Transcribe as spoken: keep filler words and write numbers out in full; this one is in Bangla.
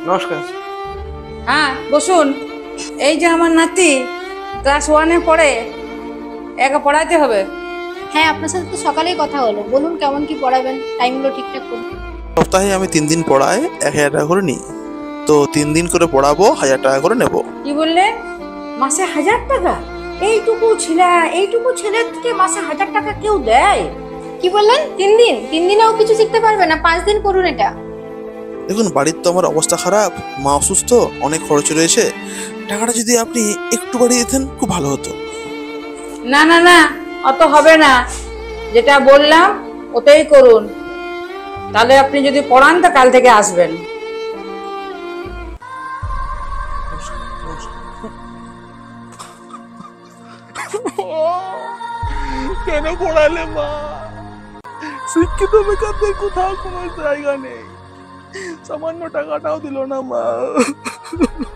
নমস্কার। হ্যাঁ বসুন। এই যে আমার নাতি ক্লাস ওয়ানে পড়ে, একে পড়াইতে হবে। হ্যাঁ, আপনার সাথে তো সকালেই কথা হলো। বলুন কেমন কি পড়াবেন, টাইমগুলো ঠিকঠাক করুন। সপ্তাহে আমি তিন দিন পড়াই, এক হাজার টাকা করে নিই। তো তিন দিন করে পড়াবো, হাজার টাকা করে নেব। কি বললেন? মাসে হাজার টাকা? এইটুকু ছেলে এইটুকু ছেলেকে মাসে হাজার টাকা কেউ দেয়? কি বললেন? তিন দিন তিন দিনেও কিছু শিখতে পারবে না? পাঁচ দিন করুন এটা। দেখুন, বাড়ির তো আমার অবস্থা খারাপ, মা অসুস্থ, অনেক খরচ রয়েছে। টাকাটা যদি আপনি একটু বাড়িয়ে দিতেন খুব ভালো হতো। না না না, অত হবে না। যেটা বললাম ওটাই করুন। তাহলে আপনি যদি পড়ান তো কাল থেকে আসবেন। কেন পড়ালে মা? শিক্ষিত বেকারদের কোথাও কোনো জায়গা নেই। সামান্য টাকাটাও দিল না মা।